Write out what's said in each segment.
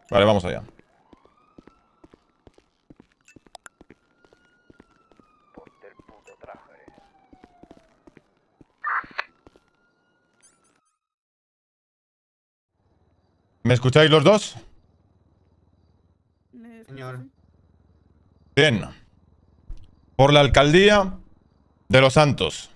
Vale, vamos allá. ¿Me escucháis los dos? Señor. Bien. Por la alcaldía de Los Santos.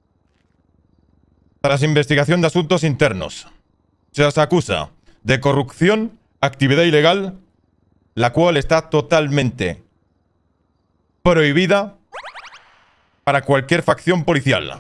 Tras investigación de asuntos internos, se os acusa de corrupción, actividad ilegal, la cual está totalmente prohibida para cualquier facción policial.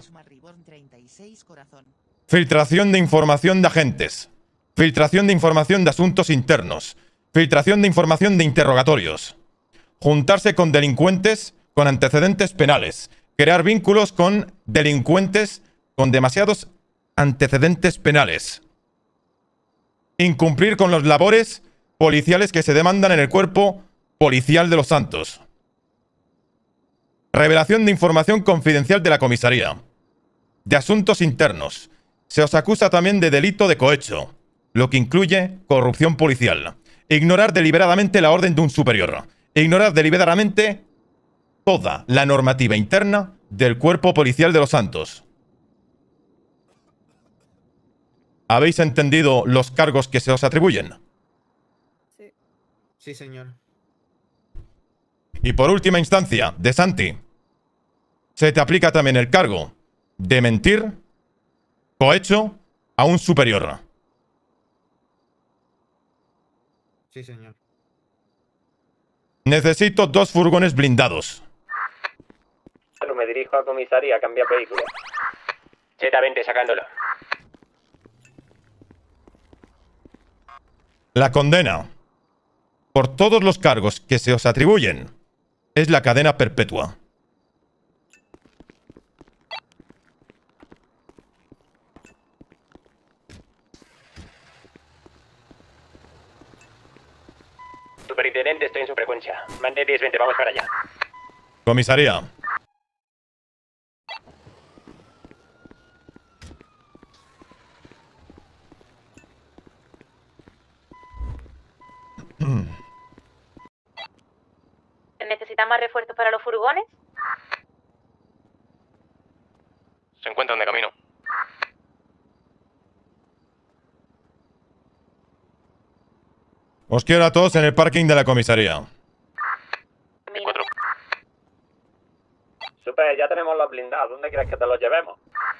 Filtración de información de agentes. Filtración de información de asuntos internos. Filtración de información de interrogatorios. Juntarse con delincuentes con antecedentes penales. Crear vínculos con delincuentes con demasiados antecedentes penales. Incumplir con las labores policiales que se demandan en el cuerpo policial de Los Santos. Revelación de información confidencial de la comisaría. De asuntos internos. Se os acusa también de delito de cohecho, lo que incluye corrupción policial. Ignorar deliberadamente la orden de un superior. Ignorar deliberadamente toda la normativa interna del cuerpo policial de Los Santos. ¿Habéis entendido los cargos que se os atribuyen? Sí. Sí, señor. Y por última instancia, de Santi, se te aplica también el cargo de mentir, cohecho, a un superior. Sí, señor. Necesito 2 furgones blindados. Bueno, me dirijo a comisaría a cambiar vehículo. Z20 sacándolo. La condena por todos los cargos que se os atribuyen es la cadena perpetua. Superintendente, estoy en su frecuencia. Mande 10-20, vamos para allá. Comisaría. ¿Necesitan más refuerzos para los furgones? Se encuentran de camino. Os quiero a todos en el parking de la comisaría. 4. Super, ya tenemos los blindados. ¿Dónde quieres que te los llevemos?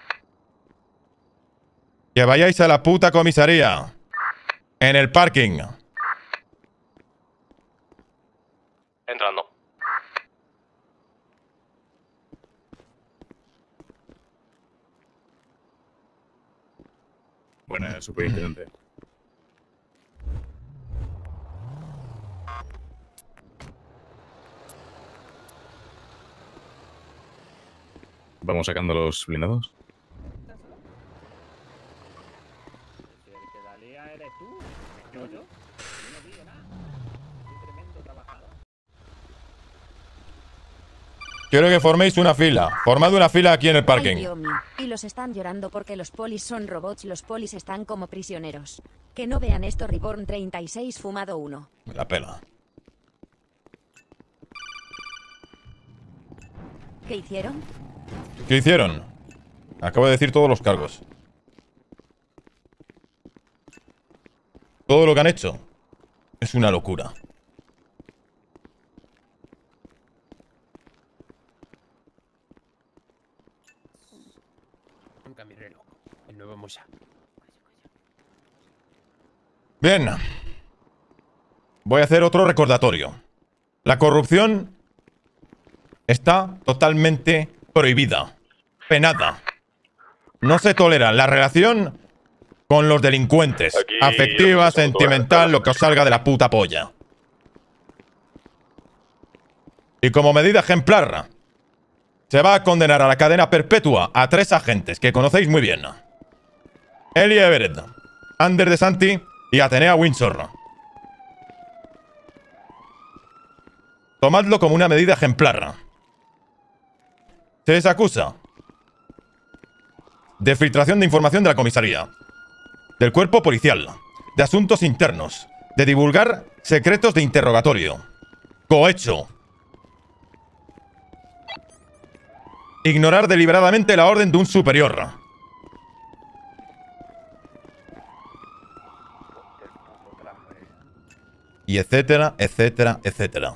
Que vayáis a la puta comisaría. En el parking. Entrando. Buenas, superintendente. ¿Vamos sacando los blindados? Si el que dalía eres tú, yo. Yo no digo nada. Soy tremendo trabajador. Quiero que forméis una fila. Formad una fila aquí en el Ay, parking. Dios mío. Y los están llorando porque los polis son robots. Los polis están como prisioneros. Que no vean esto. Reborn 36 fumado 1. Me la pela. ¿Qué hicieron? ¿Qué hicieron? Acabo de decir todos los cargos. Todo lo que han hecho es una locura. Un camionero. El nuevo Musa. Bien. Voy a hacer otro recordatorio. La corrupción está totalmente prohibida. Penada. No se tolera la relación con los delincuentes. Aquí, Afectiva, sentimental, lo que os salga de la puta polla. Y como medida ejemplar, se va a condenar a la cadena perpetua a 3 agentes que conocéis muy bien. Ellie Everett, Ander de Santi y Atenea Windsor. Tomadlo como una medida ejemplar. Se les acusa de filtración de información de la comisaría, del cuerpo policial, de asuntos internos, de divulgar secretos de interrogatorio. Cohecho. Ignorar deliberadamente la orden de un superior. Y etcétera, etcétera, etcétera.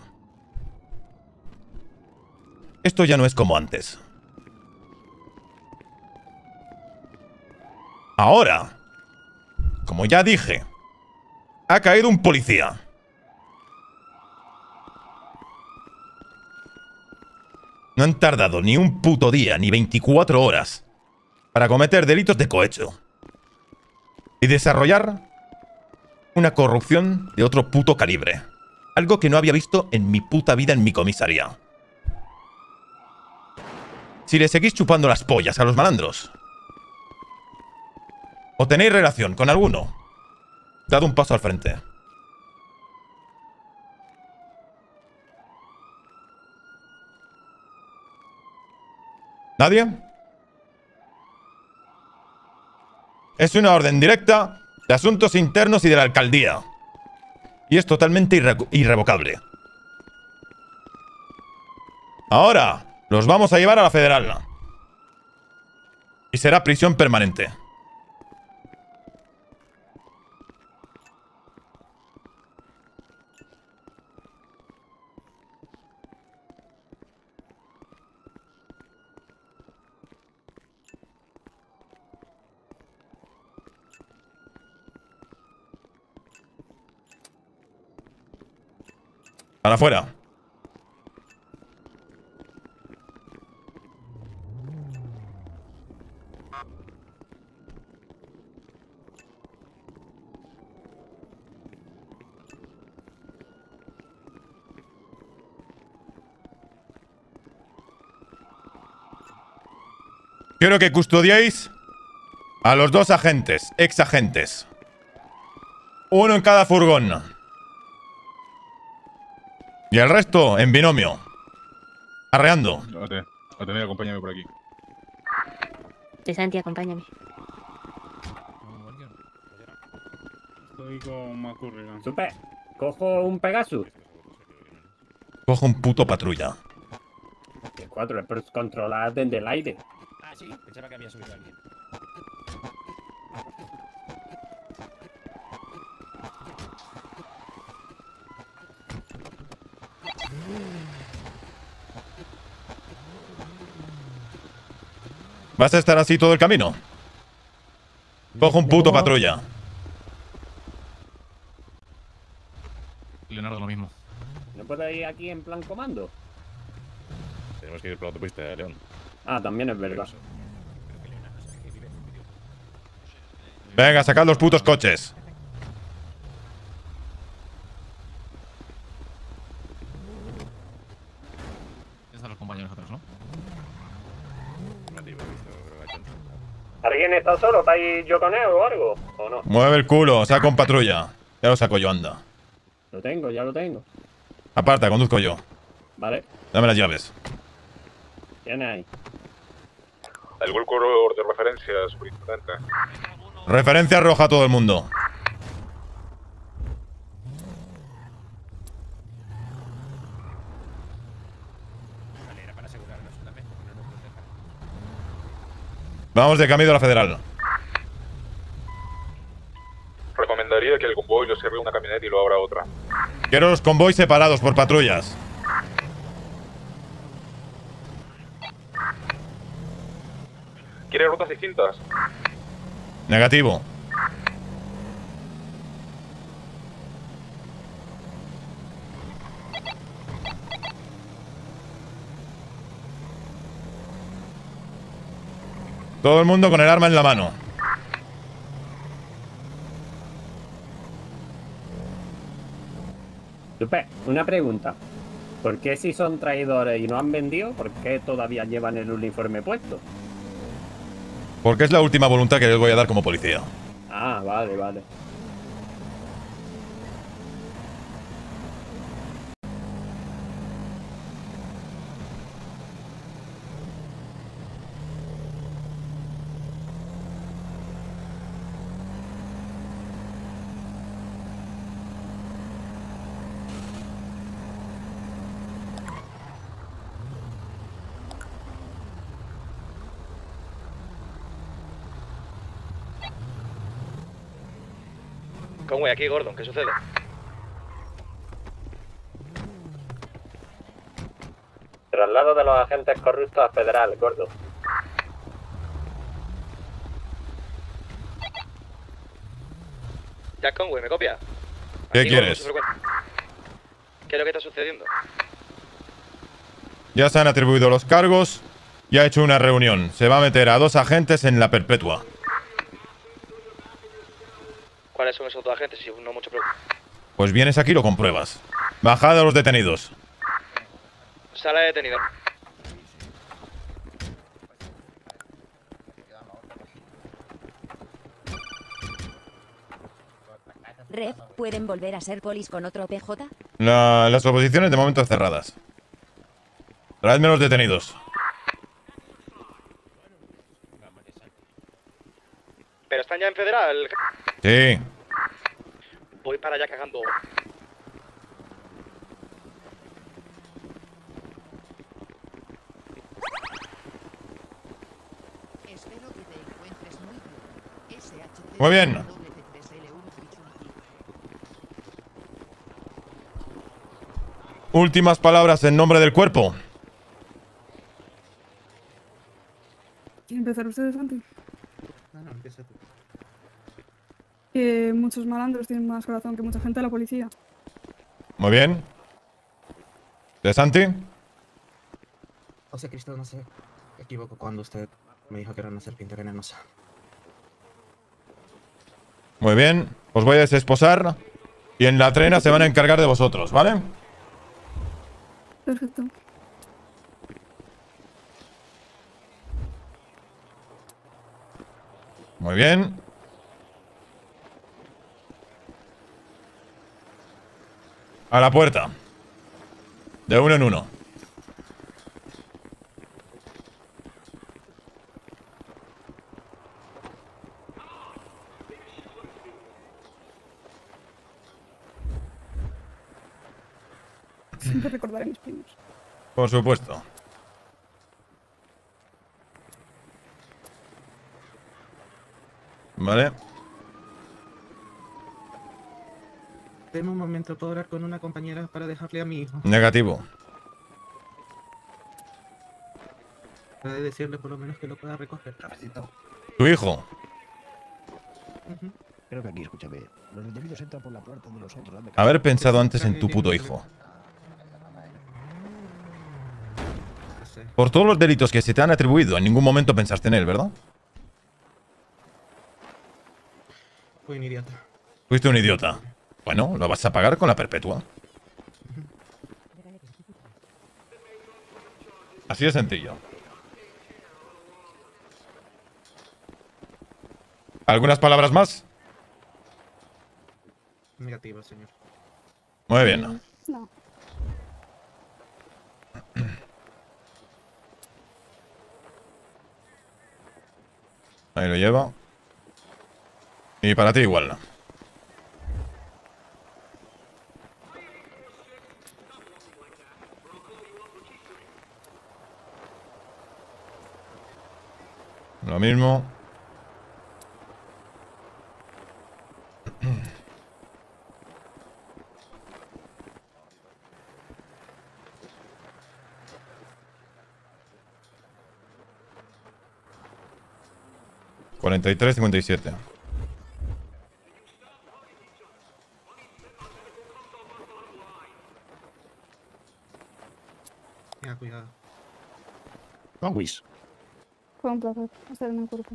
Esto ya no es como antes. Ahora, como ya dije, ha caído un policía. No han tardado ni un puto día, ni 24 horas, para cometer delitos de cohecho. Y desarrollar una corrupción de otro puto calibre. Algo que no había visto en mi puta vida en mi comisaría. Si le seguís chupando las pollas a los malandros, o tenéis relación con alguno, dad un paso al frente. ¿Nadie? Es una orden directa de asuntos internos y de la alcaldía. Y es totalmente irrevocable. Ahora, los vamos a llevar a la federal. Y será prisión permanente. Para afuera. Quiero que custodiéis a los dos agentes, ex agentes. Uno en cada furgón. Y el resto en binomio. Arreando. Atenea, acompáñame por aquí. Sí, Santi, acompáñame. Estoy con Macurri. Super, cojo un Pegasus. Cojo un puto patrulla. El 4 es controlar desde el aire. Ah, sí, pensaba que había subido alguien. ¿Vas a estar así todo el camino? Cojo un puto patrulla. Leonardo, lo mismo. ¿No puedo ir aquí en plan comando? Tenemos que ir por la autopista, León. Ah, también es verdad. Venga, sacad los putos coches. Están los compañeros atrás, ¿no? ¿Alguien está solo para ir yo con él o algo? ¿O no? Mueve el culo, saca un patrulla. Ya lo saco yo, anda. Lo tengo, ya lo tengo. Aparta, conduzco yo. Vale, Dame las llaves. tiene ahí. El grupo de referencia, superintendente. Referencia roja a todo el mundo. Vamos de camino a la federal. Recomendaría que el convoy lo cierre una camioneta y lo abra otra. Quiero los convoys separados por patrullas. ¿Quiere rutas distintas? Negativo. Todo el mundo con el arma en la mano. Super, una pregunta. ¿Por qué si son traidores y no han vendido, por qué todavía llevan el uniforme puesto? Porque es la última voluntad que les voy a dar como policía. Ah, vale, vale. Conway, aquí Gordon, ¿qué sucede? Traslado de los agentes corruptos a Federal, Gordon. Jack Conway, ¿me copia? ¿Qué Aquí quieres? Gordon, ¿qué es lo que está sucediendo? Ya se han atribuido los cargos y ha hecho una reunión. Se va a meter a 2 agentes en la perpetua. ¿Cuáles son esos 2 agentes? Si no mucho problema. Pues vienes aquí y lo compruebas. Bajad a los detenidos. Sala de detenido. Ref, ¿pueden volver a ser polis con otro PJ? Las oposiciones de momento cerradas. Traedme los detenidos. ¿Pero están ya en Federal? Sí. Voy para allá cagando. Muy bien. Últimas palabras en nombre del cuerpo. ¿Quieren empezar ustedes, Santi? No, empieza tú. Que muchos malandros tienen más corazón que mucha gente de la policía. Muy bien. ¿De Santi? José Cristo, no se equivoco cuando usted me dijo que era una serpiente venenosa. Muy bien. Os voy a desesposar y en la trena se van a encargar de vosotros, ¿vale? Perfecto. Muy bien. A la puerta. De uno en uno. Siempre recordaré a mis primos. Por supuesto. Vale. Deme un momento, ¿puedo hablar con una compañera para dejarle a mi hijo? Negativo. Puede decirle por lo menos que lo pueda recoger. Tu hijo. Creo que aquí, escúchame. Los detenidos entran por la puerta de los otros. Haber pensado antes en tu puto hijo. Por todos los delitos que se te han atribuido, en ningún momento pensaste en él, ¿verdad? Fui un idiota. Fuiste un idiota. Bueno, lo vas a pagar con la perpetua. Así de sencillo. ¿Algunas palabras más? Negativo, señor. Muy bien. No. Ahí lo lleva. Y para ti igual. Lo mismo. $43.57. Tenga cuidado. Conwis. Fue un placer estar en el cuerpo.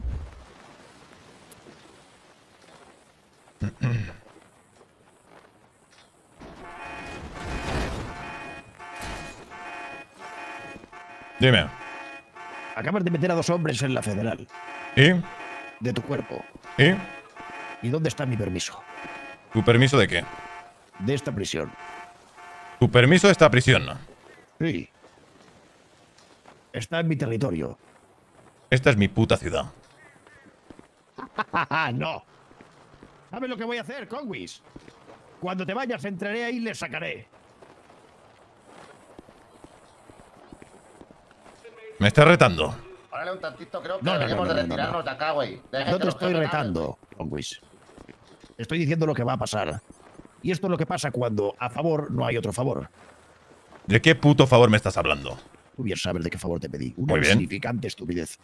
Dime. Acabas de meter a 2 hombres en la federal. ¿Y? De tu cuerpo. ¿Y? ¿Y dónde está mi permiso? ¿Tu permiso de qué? De esta prisión. ¿Tu permiso de esta prisión? Sí. Está en mi territorio. Esta es mi puta ciudad. ¡No! ¿Sabes lo que voy a hacer, Conwis? Cuando te vayas, entraré ahí y les sacaré. ¿Me estás retando? Órale un tantito, creo que No, deberíamos de retirarnos de acá, güey. No te estoy retando, Conwis. Estoy diciendo lo que va a pasar. Y esto es lo que pasa cuando a favor no hay otro favor. ¿De qué puto favor me estás hablando? Tú bien sabes de qué favor te pedí. Una Muy bien. insignificante estupidez.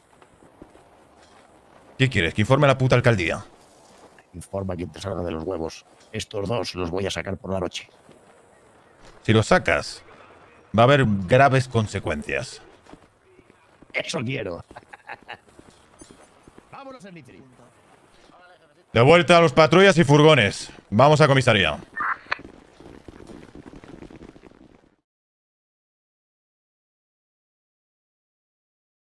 ¿Qué quieres? ¿Que informe a la puta alcaldía? Informa a quien te salga de los huevos. Estos dos los voy a sacar por la noche. Si los sacas, va a haber graves consecuencias. Eso quiero. Vámonos, Smithy. De vuelta a los patrullas y furgones. Vamos a comisaría.